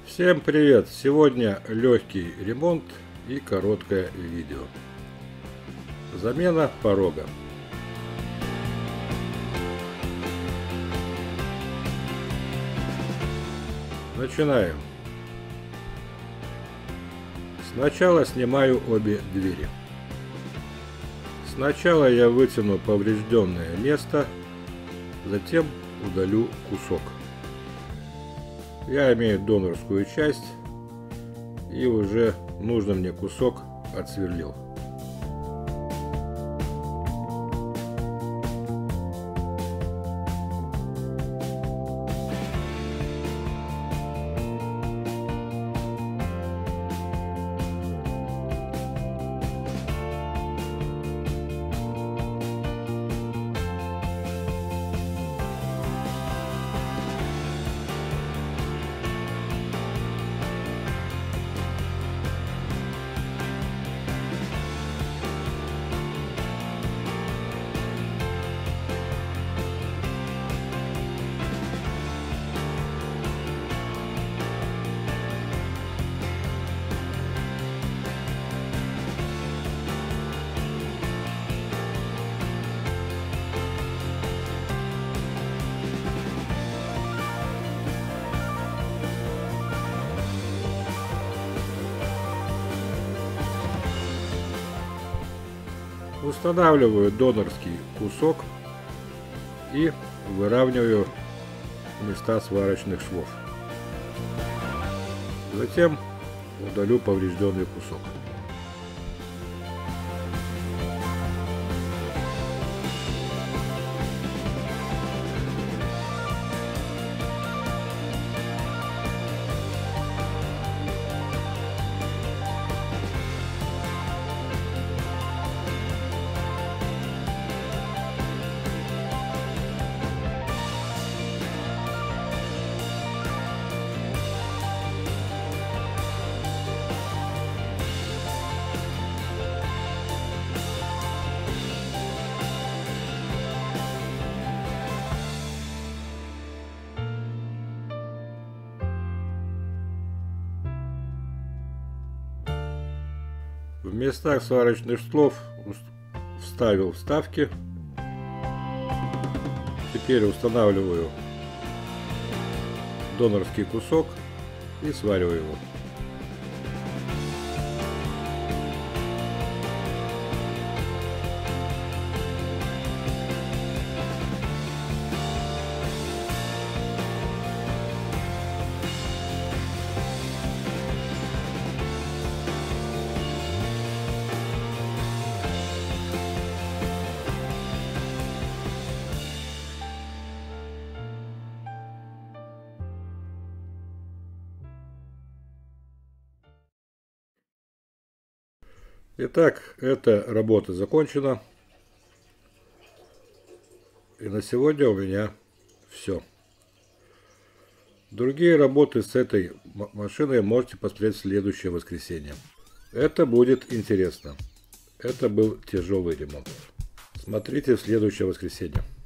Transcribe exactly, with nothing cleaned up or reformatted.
Всем привет! Сегодня легкий ремонт и короткое видео. Замена порога. Начинаем. Сначала снимаю обе двери. Сначала я вытяну поврежденное место, затем удалю кусок. Я имею донорскую часть и уже нужный мне кусок отсверлил. Устанавливаю донорский кусок и выравниваю места сварочных швов. Затем удалю поврежденный кусок. В местах сварочных швов вставил вставки. Теперь устанавливаю донорский кусок и свариваю его. Итак, эта работа закончена. И на сегодня у меня все. Другие работы с этой машиной можете посмотреть в следующее воскресенье. Это будет интересно. Это был тяжелый ремонт. Смотрите в следующее воскресенье.